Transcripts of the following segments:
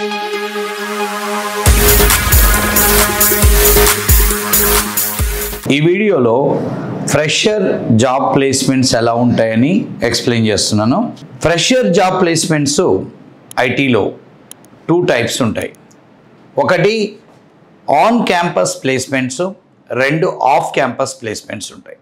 ఈ వీడియోలో fresher job placements ఎలా ఉంటాయని ఎక్స్ప్లెయిన్ చేస్తున్నాను. ఫ్రెషర్ జాబ్ ప్లేస్మెంట్స్ ఐటీలో 2 టైప్స్ ఉంటాయి. ఒకటి on campus placements, 2 off campus placements ఉంటాయి.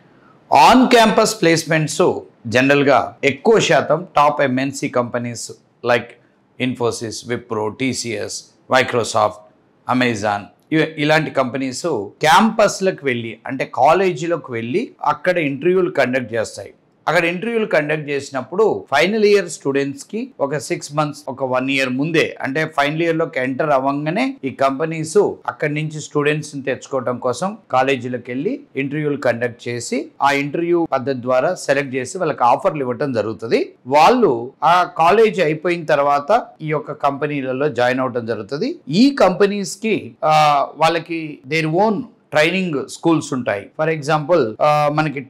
ఆన్ క్యాంపస్ ప్లేస్మెంట్స్ జనరల్గా ఎక్కువ శాతం top MNC companies like Infosys, Wipro, TCS, Microsoft, Amazon ఇలాంటి కంపెనీస్ క్యాంపస్లకు వెళ్ళి అంటే కాలేజీలకు వెళ్ళి అక్కడ ఇంటర్వ్యూలు కండక్ట్ చేస్తాయి. అక్కడ ఇంటర్వ్యూలు కండక్ట్ చేసినప్పుడు ఫైనల్ ఇయర్ స్టూడెంట్స్కి ఒక 6 months, ఒక 1 year ముందే అంటే ఫైనల్ ఇయర్లోకి ఎంటర్ అవ్వగానే ఈ కంపెనీస్ అక్కడి నుంచి స్టూడెంట్స్ని తెచ్చుకోవడం కోసం కాలేజీలకు వెళ్ళి ఇంటర్వ్యూలు కండక్ట్ చేసి ఆ ఇంటర్వ్యూ పద్ధతి ద్వారా సెలెక్ట్ చేసి వాళ్ళకి ఆఫర్లు ఇవ్వడం జరుగుతుంది. వాళ్ళు ఆ కాలేజ్ అయిపోయిన తర్వాత ఈ యొక్క కంపెనీలలో జాయిన్ అవడం జరుగుతుంది. ఈ కంపెనీస్కి వాళ్ళకి దేర్ ఓన్ ట్రైనింగ్ స్కూల్స్ ఉంటాయి. ఫర్ ఎగ్జాంపుల్ మనకి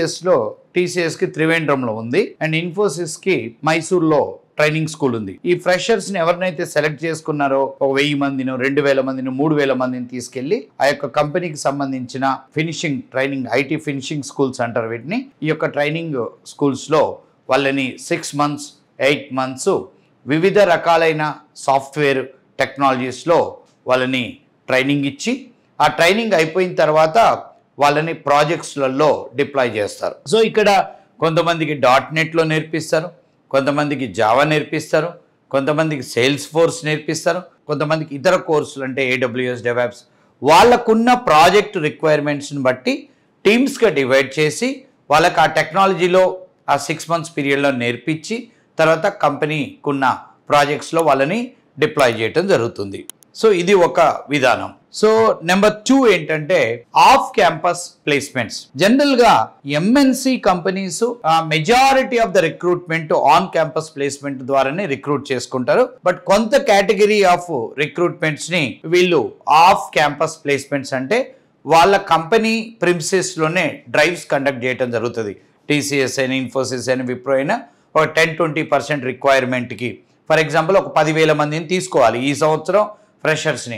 టీసీఎస్కి త్రివేంద్రంలో ఉంది అండ్ ఇన్ఫోసిస్కి మైసూర్లో ట్రైనింగ్ స్కూల్ ఉంది. ఈ ఫ్రెషర్స్ని ఎవరినైతే సెలెక్ట్ చేసుకున్నారో 1000 మందినో 2000 మందిని 3000 మందిని తీసుకెళ్లి ఆ యొక్క కంపెనీకి సంబంధించిన finishing training, IT finishing schools అంటారు వీటిని. ఈ యొక్క ట్రైనింగ్ స్కూల్స్లో వాళ్ళని 6 months, 8 months వివిధ రకాలైన సాఫ్ట్వేర్ టెక్నాలజీస్లో వాళ్ళని ట్రైనింగ్ ఇచ్చి ఆ ట్రైనింగ్ అయిపోయిన తర్వాత వాళ్ళని ప్రాజెక్ట్స్లలో డిప్లాయ్ చేస్తారు. సో ఇక్కడ కొంతమందికి .NETలో నేర్పిస్తారు, కొంతమందికి జావా నేర్పిస్తారు, కొంతమందికి సేల్స్ ఫోర్స్ నేర్పిస్తారు, కొంతమందికి ఇతర కోర్సులు అంటే AWS, DevOps వాళ్ళకున్న ప్రాజెక్ట్ రిక్వైర్మెంట్స్ని బట్టి టీమ్స్గా డివైడ్ చేసి వాళ్ళకి ఆ టెక్నాలజీలో ఆ 6 months పీరియడ్లో నేర్పించి తర్వాత కంపెనీకున్న ప్రాజెక్ట్స్లో వాళ్ళని డిప్లాయ్ చేయటం జరుగుతుంది. సో ఇది ఒక విధానం. సో నెంబర్ 2 ఏంటంటే ఆఫ్ క్యాంపస్ ప్లేస్మెంట్స్. జనరల్గా MNC companies majority of the recruitment on campus placement ద్వారానే రిక్రూట్ చేసుకుంటారు. బట్ కొంత కేటగిరీ ఆఫ్ రిక్రూట్మెంట్స్ని వీళ్ళు ఆఫ్ క్యాంపస్ ప్లేస్మెంట్స్ అంటే వాళ్ళ కంపెనీ ప్రిమిసెస్లోనే డ్రైవ్స్ కండక్ట్ చేయడం జరుగుతుంది. టీసీఎస్ అయినా, ఇన్ఫోసిస్ అయినా, విప్రో అయినా ఒక 10-20% రిక్వైర్మెంట్కి ఫర్ ఎగ్జాంపుల్ ఒక 10,000 మందిని తీసుకోవాలి. ఈ సంవత్సరం ఫ్రెషర్స్ని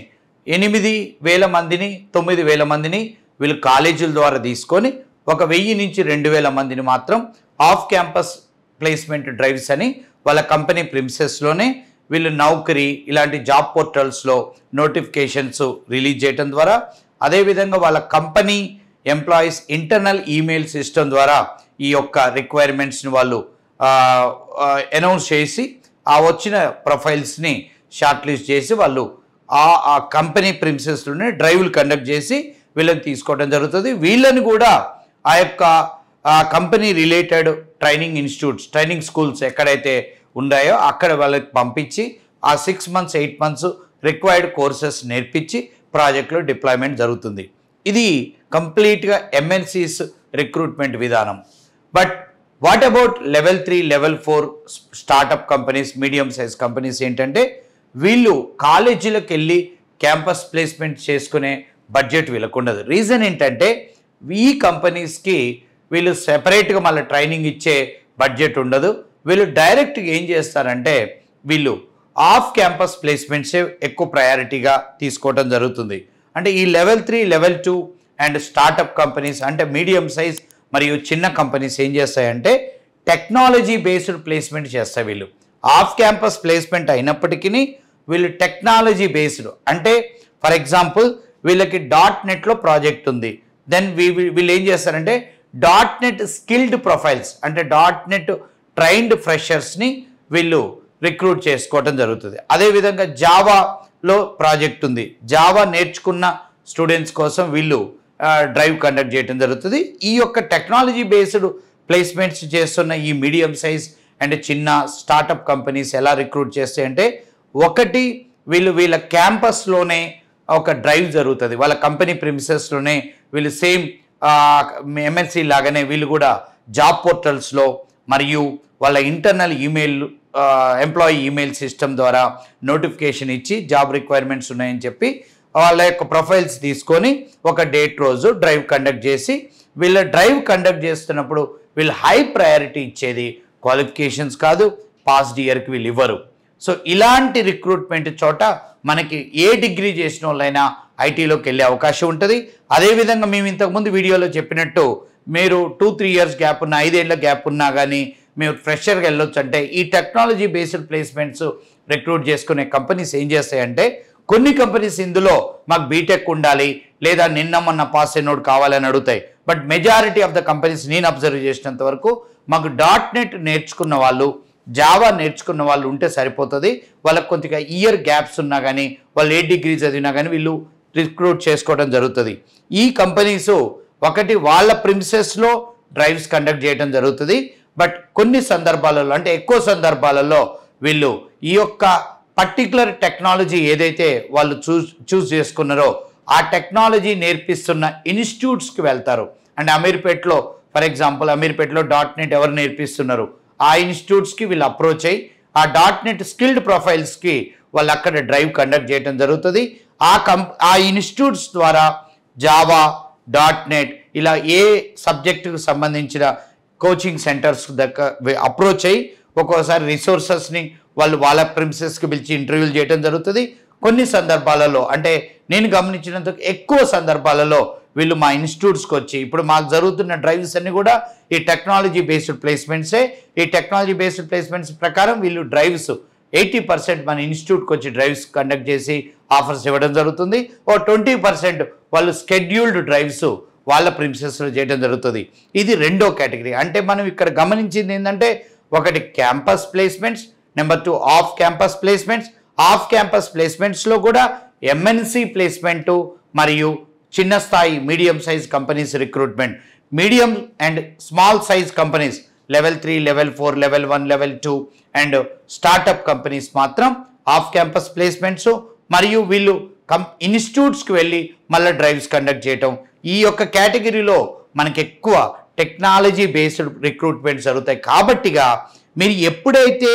8,000 మందిని 9,000 మందిని వీళ్ళు కాలేజీల ద్వారా తీసుకొని 1,000 నుంచి 2,000 మందిని మాత్రం ఆఫ్ క్యాంపస్ ప్లేస్మెంట్ డ్రైవ్స్ అని వాళ్ళ కంపెనీ ప్రిమిసెస్లోనే వీళ్ళు నౌకరీ ఇలాంటి జాబ్ పోర్టల్స్లో నోటిఫికేషన్స్ రిలీజ్ చేయడం ద్వారా, అదేవిధంగా వాళ్ళ company employees internal email system ద్వారా ఈ యొక్క రిక్వైర్మెంట్స్ని వాళ్ళు అనౌన్స్ చేసి ఆ వచ్చిన ప్రొఫైల్స్ని షార్ట్ లిస్ట్ చేసి వాళ్ళు ఆ కంపెనీ ప్రిమిసెస్లోనే డ్రైవ్లు కండక్ట్ చేసి వీళ్ళని తీసుకోవడం జరుగుతుంది. వీళ్ళని కూడా ఆ యొక్క company related training institutes, training schools ఎక్కడైతే ఉన్నాయో అక్కడ వాళ్ళకి పంపించి ఆ 6 months, 8 months రిక్వైర్డ్ కోర్సెస్ నేర్పించి ప్రాజెక్ట్లో డిప్లాయ్మెంట్ జరుగుతుంది. ఇది కంప్లీట్గా ఎంఎన్సీస్ రిక్రూట్మెంట్ విధానం. But what about level 3, level 4 startup companies, medium size companies ఏంటంటే వీళ్ళు కాలేజీలకు వెళ్ళి క్యాంపస్ ప్లేస్మెంట్ చేసుకునే బడ్జెట్ వీళ్ళకు ఉండదు. రీజన్ ఏంటంటే ఈ కంపెనీస్కి వీళ్ళు సెపరేట్గా మళ్ళీ ట్రైనింగ్ ఇచ్చే బడ్జెట్ ఉండదు. వీళ్ళు డైరెక్ట్గా ఏం చేస్తారంటే వీళ్ళు ఆఫ్ క్యాంపస్ ప్లేస్మెంట్సే ఎక్కువ ప్రయారిటీగా తీసుకోవడం జరుగుతుంది. అంటే ఈ level 3, level 2 and startup companies అంటే మీడియం సైజ్ మరియు చిన్న కంపెనీస్ ఏం చేస్తాయంటే టెక్నాలజీ బేస్డ్ ప్లేస్మెంట్ చేస్తాయి. వీళ్ళు ఆఫ్ క్యాంపస్ ప్లేస్మెంట్ అయినప్పటికీ వీళ్ళు టెక్నాలజీ బేస్డ్ అంటే ఫర్ ఎగ్జాంపుల్ వీళ్ళకి .NETలో ప్రాజెక్ట్ ఉంది. దెన్ వీళ్ళు ఏం చేస్తారంటే .NET స్కిల్డ్ ప్రొఫైల్స్ అంటే .NET ట్రైన్డ్ ఫ్రెషర్స్ని వీళ్ళు రిక్రూట్ చేసుకోవడం జరుగుతుంది. అదేవిధంగా జావాలో ప్రాజెక్ట్ ఉంది, జావా నేర్చుకున్న స్టూడెంట్స్ కోసం వీళ్ళు డ్రైవ్ కండక్ట్ చేయడం జరుగుతుంది. ఈ యొక్క టెక్నాలజీ బేస్డ్ ప్లేస్మెంట్స్ చేస్తున్న ఈ మీడియం సైజ్ అండ్ చిన్న స్టార్టప్ కంపెనీస్ ఎలా రిక్రూట్ చేస్తాయంటే ఒకటి వీళ్ళ క్యాంపస్లోనే ఒక డ్రైవ్ జరుగుతుంది. వాళ్ళ కంపెనీ ప్రిమిసెస్లోనే వీళ్ళు సేమ్ ఎంఎన్సీ లాగానే వీళ్ళు కూడా జాబ్ పోర్టల్స్లో మరియు వాళ్ళ internal email employee email system ద్వారా నోటిఫికేషన్ ఇచ్చి జాబ్ రిక్వైర్మెంట్స్ ఉన్నాయని చెప్పి వాళ్ళ యొక్క ప్రొఫైల్స్ తీసుకొని ఒక డేట్ రోజు డ్రైవ్ కండక్ట్ చేసి వీళ్ళ డ్రైవ్ కండక్ట్ చేస్తున్నప్పుడు వీళ్ళు హై ప్రయారిటీ ఇచ్చేది క్వాలిఫికేషన్స్ కాదు, పాస్డ్ ఇయర్కి వీళ్ళు ఇవ్వరు. సో ఇలాంటి రిక్రూట్మెంట్ చోట మనకి ఏ డిగ్రీ చేసిన వాళ్ళైనా ఐటీలోకి వెళ్ళే అవకాశం ఉంటుంది. అదేవిధంగా మేము ఇంతకుముందు వీడియోలో చెప్పినట్టు మీరు 2-3 ఇయర్స్ గ్యాప్ ఉన్న 5 ఏళ్ళ గ్యాప్ ఉన్నా కానీ మీరు ఫ్రెషర్గా వెళ్ళొచ్చు. అంటే ఈ టెక్నాలజీ బేస్డ్ ప్లేస్మెంట్స్ రిక్రూట్ చేసుకునే కంపెనీస్ ఏం చేస్తాయంటే కొన్ని కంపెనీస్ ఇందులో మాకు బీటెక్ ఉండాలి లేదా నిన్న మొన్న పాస్ అయినోడు కావాలని అడుగుతాయి. But majority of the companies నేను అబ్జర్వ్ చేసినంత వరకు మాకు .NET నేర్చుకున్న వాళ్ళు జావా నేర్చుకున్న వాళ్ళు ఉంటే సరిపోతుంది. వాళ్ళకి కొద్దిగా ఇయర్ గ్యాప్స్ ఉన్నా కానీ వాళ్ళు ఏ డిగ్రీ చదివినా కానీ వీళ్ళు రిక్రూట్ చేసుకోవడం జరుగుతుంది. ఈ కంపెనీస్ ఒకటి వాళ్ళ ప్రిమిసెస్లో డ్రైవ్స్ కండక్ట్ చేయడం జరుగుతుంది. బట్ కొన్ని సందర్భాలలో అంటే ఎక్కువ సందర్భాలలో వీళ్ళు ఈ యొక్క పర్టికులర్ టెక్నాలజీ ఏదైతే వాళ్ళు చూస్ చేసుకున్నారో ఆ టెక్నాలజీ నేర్పిస్తున్న ఇన్స్టిట్యూట్స్కి వెళ్తారు. అంటే అమీర్పేట్లో ఫర్ ఎగ్జాంపుల్ అమీర్పేట్లో .NET ఎవరు నేర్పిస్తున్నారు ఆ ఇన్స్టిట్యూట్స్కి వీళ్ళు అప్రోచ్ అయ్యి ఆ .NET స్కిల్డ్ ప్రొఫైల్స్కి వాళ్ళు అక్కడ డ్రైవ్ కండక్ట్ చేయడం జరుగుతుంది. ఆ ఇన్స్టిట్యూట్స్ ద్వారా జావా .NET ఇలా ఏ సబ్జెక్టుకు సంబంధించిన కోచింగ్ సెంటర్స్ దగ్గర అప్రోచ్ అయ్యి ఒక్కోసారి రిసోర్సెస్ని వాళ్ళు వాళ్ళ ప్రిమిసెస్కి పిలిచి ఇంటర్వ్యూలు చేయడం జరుగుతుంది. కొన్ని సందర్భాలలో అంటే నేను గమనించినంత ఎక్కువ సందర్భాలలో వీళ్ళు మా ఇన్స్టిట్యూట్స్కి వచ్చి ఇప్పుడు మాకు జరుగుతున్న డ్రైవ్స్ అన్ని కూడా ఈ టెక్నాలజీ బేస్డ్ ప్లేస్మెంట్సే. ఈ టెక్నాలజీ బేస్డ్ ప్లేస్మెంట్స్ ప్రకారం వీళ్ళు డ్రైవ్స్ 80% మన ఇన్స్టిట్యూట్కి వచ్చి డ్రైవ్స్ కండక్ట్ చేసి ఆఫర్స్ ఇవ్వడం జరుగుతుంది. 20% వాళ్ళు స్కెడ్యూల్డ్ డ్రైవ్స్ వాళ్ళ ప్రిమిసెస్లో చేయడం జరుగుతుంది. ఇది రెండో కేటగిరీ. అంటే మనం ఇక్కడ గమనించింది ఏంటంటే ఒకటి campus placements, number 2 off campus placements. Off campus ప్లేస్మెంట్స్లో కూడా MNC ప్లేస్మెంట్ మరియు చిన్న స్థాయి medium size companies recruitment. Medium and small size companies level 3, level 4, level 1, level 2 and startup companies మాత్రం ఆఫ్ క్యాంపస్ ప్లేస్మెంట్స్. మరియు వీళ్ళు ఇన్స్టిట్యూట్స్కి వెళ్ళి మళ్ళీ డ్రైవ్స్ కండక్ట్ చేయటం. ఈ యొక్క కేటగిరీలో మనకి ఎక్కువ టెక్నాలజీ బేస్డ్ రిక్రూట్మెంట్ జరుగుతాయి. కాబట్టిగా మీరు ఎప్పుడైతే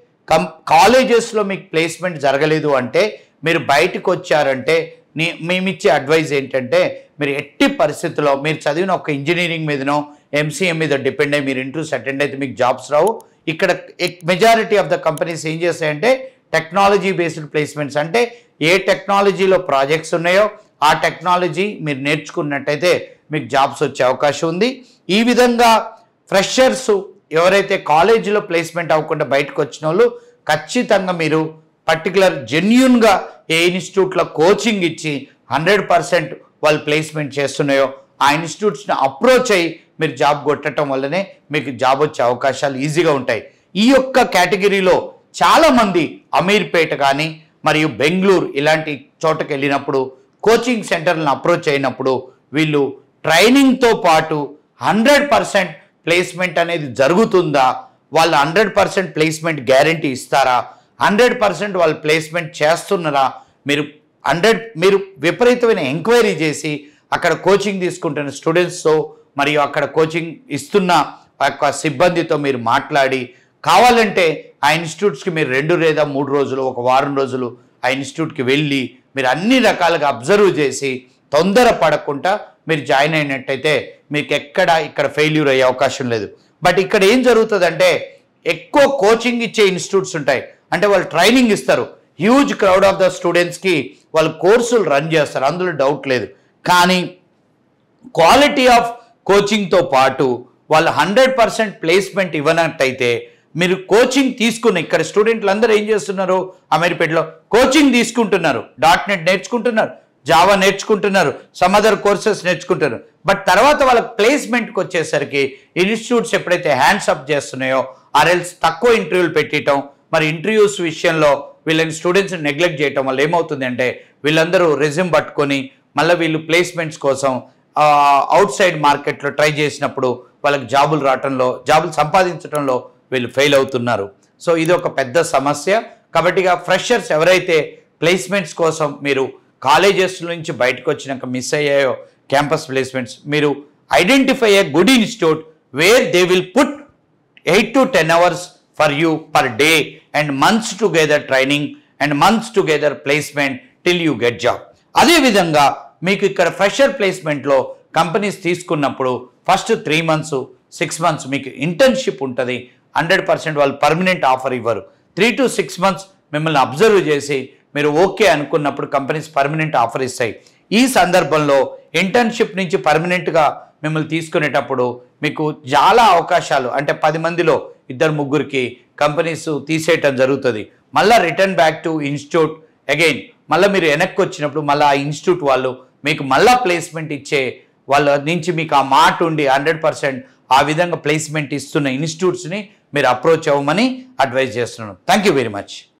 కాలేజెస్లో మీకు ప్లేస్మెంట్ జరగలేదు అంటే మీరు బయటకు వచ్చారంటే మేమిచ్చే అడ్వైజ్ ఏంటంటే మీరు ఎట్టి పరిస్థితుల్లో మీరు చదివిన ఒక ఇంజనీరింగ్ మీదనో MCA మీద డిపెండ్ అయ్యి మీరు ఇంటర్వ్యూస్ అటెండ్ అయితే మీకు జాబ్స్ రావు. ఇక్కడ మెజారిటీ ఆఫ్ ద కంపెనీస్ ఏం చేస్తాయంటే టెక్నాలజీ బేస్డ్ ప్లేస్మెంట్స్ అంటే ఏ టెక్నాలజీలో ప్రాజెక్ట్స్ ఉన్నాయో ఆ టెక్నాలజీ మీరు నేర్చుకున్నట్టయితే మీకు జాబ్స్ వచ్చే అవకాశం ఉంది. ఈ విధంగా ఫ్రెషర్స్ ఎవరైతే కాలేజీలో ప్లేస్మెంట్ అవ్వకుండా బయటకు వచ్చిన వాళ్ళు ఖచ్చితంగా మీరు పర్టికులర్ జెన్యూన్గా ఏ ఇన్స్టిట్యూట్లో కోచింగ్ ఇచ్చి 100% వాళ్ళు ప్లేస్మెంట్ చేస్తున్నాయో ఆ ఇన్స్టిట్యూట్స్ని అప్రోచ్ అయ్యి మీరు జాబ్ కొట్టడం వల్లనే మీకు జాబ్ వచ్చే అవకాశాలు ఈజీగా ఉంటాయి. ఈ యొక్క కేటగిరీలో చాలామంది అమీర్పేట కానీ మరియు బెంగళూరు ఇలాంటి చోటకి వెళ్ళినప్పుడు కోచింగ్ సెంటర్లను అప్రోచ్ అయినప్పుడు వీళ్ళు ట్రైనింగ్తో పాటు 100% ప్లేస్మెంట్ అనేది జరుగుతుందా, వాళ్ళు 100% ప్లేస్మెంట్ గ్యారంటీ ఇస్తారా, 100% వాళ్ళు ప్లేస్మెంట్ చేస్తున్నారా, మీరు విపరీతమైన ఎంక్వైరీ చేసి అక్కడ కోచింగ్ తీసుకుంటున్న స్టూడెంట్స్తో మరియు అక్కడ కోచింగ్ ఇస్తున్న యొక్క సిబ్బందితో మీరు మాట్లాడి కావాలంటే ఆ ఇన్స్టిట్యూట్స్కి మీరు 2 లేదా 3 రోజులు ఒక వారం రోజులు ఆ ఇన్స్టిట్యూట్కి వెళ్ళి మీరు అన్ని రకాలుగా అబ్జర్వ్ చేసి తొందర పడకుండా మీరు జాయిన్ అయినట్టయితే మీకు ఇక్కడ ఫెయిల్యూర్ అయ్యే అవకాశం లేదు. బట్ ఇక్కడ ఏం జరుగుతుందంటే ఎక్కువ కోచింగ్ ఇచ్చే ఇన్స్టిట్యూట్స్ ఉంటాయి. అంటే వాళ్ళు ట్రైనింగ్ ఇస్తారు, హ్యూజ్ క్రౌడ్ ఆఫ్ ద స్టూడెంట్స్కి వాళ్ళు కోర్సులు రన్ చేస్తారు, అందులో డౌట్ లేదు. కానీ క్వాలిటీ ఆఫ్ కోచింగ్తో పాటు వాళ్ళు 100% ప్లేస్మెంట్ ఇవ్వనట్టయితే మీరు కోచింగ్ తీసుకున్న ఇక్కడ స్టూడెంట్లు అందరూ ఏం చేస్తున్నారు అమీర్పేటలో కోచింగ్ తీసుకుంటున్నారు, .NET నేర్చుకుంటున్నారు, జావా నేర్చుకుంటున్నారు, సమ్ అదర్ కోర్సెస్ నేర్చుకుంటున్నారు. బట్ తర్వాత వాళ్ళకి ప్లేస్మెంట్కి వచ్చేసరికి ఇన్స్టిట్యూట్స్ ఎప్పుడైతే హ్యాండ్స్ అప్ చేస్తున్నాయో ఆర్ఎల్స్ తక్కువ ఇంటర్వ్యూలు పెట్టడం మరి ఇంటర్వ్యూస్ విషయంలో వీళ్ళని స్టూడెంట్స్ని నెగ్లెక్ట్ చేయటం వల్ల ఏమవుతుంది అంటే వీళ్ళందరూ రెజ్యూమ్ పట్టుకొని మళ్ళీ వీళ్ళు ప్లేస్మెంట్స్ కోసం అవుట్ సైడ్ మార్కెట్లో ట్రై చేసినప్పుడు వాళ్ళకి జాబులు రావటంలో జాబులు సంపాదించడంలో వీళ్ళు ఫెయిల్ అవుతున్నారు. సో ఇది ఒక పెద్ద సమస్య. కాబట్టి ఫ్రెషర్స్ ఎవరైతే ప్లేస్మెంట్స్ కోసం మీరు కాలేజెస్ నుంచి బయటకు వచ్చినాక మిస్ అయ్యాయో క్యాంపస్ ప్లేస్మెంట్స్ మీరు identify a good institute where they will put 8 to 10 hours for you per day and months together training and months together placement till you get job. అదే విధంగా మీకు ఇక్కడ ఫ్రెషర్ ప్లేస్మెంట్లో కంపెనీస్ తీసుకున్నప్పుడు first 3 months 6 months మీకు internship ఉంటుంది. 100% వాళ్ళు permanent offer ఇవ్వరు. 3 to 6 months మిమ్మల్ని అబ్జర్వ్ చేసి మీరు ఓకే అనుకున్నప్పుడు కంపెనీస్ పర్మనెంట్ ఆఫర్ ఇస్తాయి. ఈ సందర్భంలో ఇంటర్న్షిప్ నుంచి పర్మనెంట్గా మిమ్మల్ని తీసుకునేటప్పుడు మీకు చాలా అవకాశాలు, అంటే 10 మందిలో 2-3కి కంపెనీస్ తీసేయటం జరుగుతుంది. మళ్ళీ return back to institute again, మళ్ళీ మీరు వెనక్కి వచ్చినప్పుడు మళ్ళీ ఆ ఇన్స్టిట్యూట్ వాళ్ళు మీకు మళ్ళీ ప్లేస్మెంట్ ఇచ్చే వాళ్ళ నుంచి మీకు ఆ మాట ఉండి 100% ఆ విధంగా ప్లేస్మెంట్ ఇస్తున్న ఇన్స్టిట్యూట్స్ని మీరు అప్రోచ్ అవ్వమని అడ్వైజ్ చేస్తున్నాను. Thank you very much.